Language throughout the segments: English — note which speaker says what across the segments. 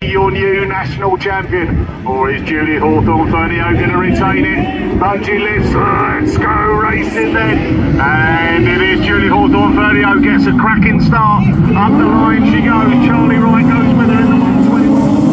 Speaker 1: Your new national champion, or is Julie Hawthorn-Fernio going to retain it? Bungee lifts, let's go racing then. And it is Julie Hawthorn-Fernio gets a cracking start. Up the line she goes. Charlie Wright goes with her in the 121.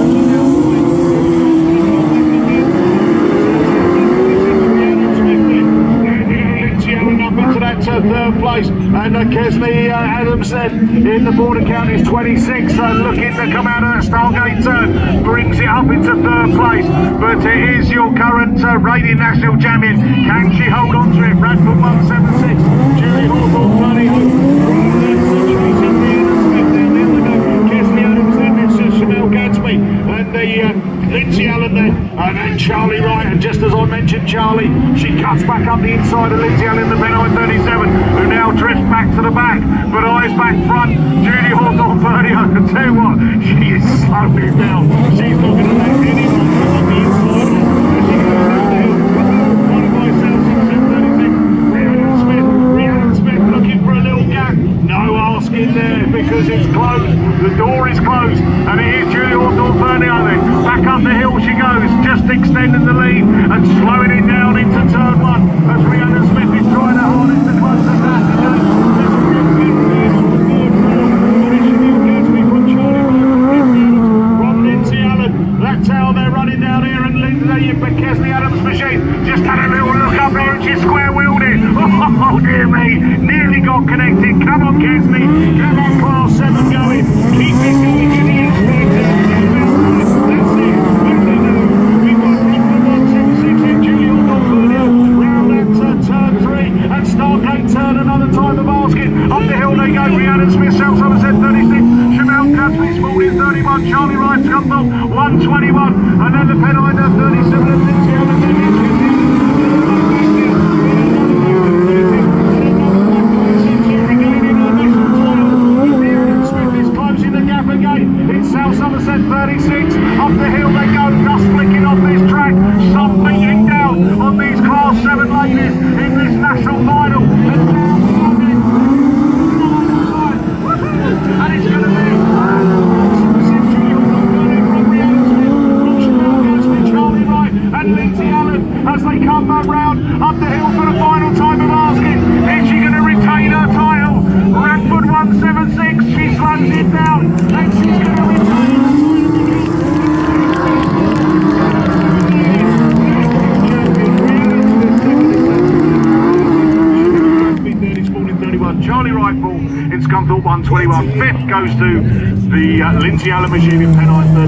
Speaker 1: Into that third place, and Kesney Adams then in the Border Counties 26, looking to come out of that Stargate turn, brings it up into third place, but it is your current reigning national champion. Can she hold on to it? Bradford 176, Julie Hawthorn-Fernio, Kesney Adams then, it's Chanel Gadsby, and the Lindsay Allen then, and then Charlie Wright, and just as I mentioned Charlie, she cuts back up the inside of Lindsay Allen, the Pennine 37, who now drifts back to the back, but eyes back front. Julie Hawthorn-Fernio, I tell you what, she is slowing down. She's not going to let anyone come on the inside. One of myself, 636, Rhiannon Smith looking for a little gap. No asking there because it's closed. The door is closed, and it is Julie Hawthorn-Fernio then. Back up the hill she goes, just extending the lead and slowing it down into turn one as Rhiannon Smith is trying her hardest to close the gap. From Lindsay Allen, that's how they're running down here, and Lindsay, but Kesney Adams' machine just had a little look up there and she square wheeled it. Oh dear me, nearly got connected. Come on Kesney, come on class 7 going, keep it going to the inside. That's it. We've got Bradford 176 in, Julie Hawthorn-Fernio round that turn 3, and Stargate turn another time of basket. Up the hill they go. Rhiannon Smith, South Somerset 36, Chanel Gadsby, Spalding 31, Charlie Wright, Scunthorpe 121, and then the Pennine 37 and Lindsay Allen. South Somerset 36, up the hill they go, dust flicking off this track, some beating down on these class 7 ladies in this national final, and it's going to be Charlie Wright and Lindsay Allen as they come back round up the hill for the final time of asking, is she going to retain her title? Bradford 176, she slams it down, and she's going to retain Charlie Wright in Scunthorpe 121. 5th goes to the Lindsay Allen machine in Pennine 30.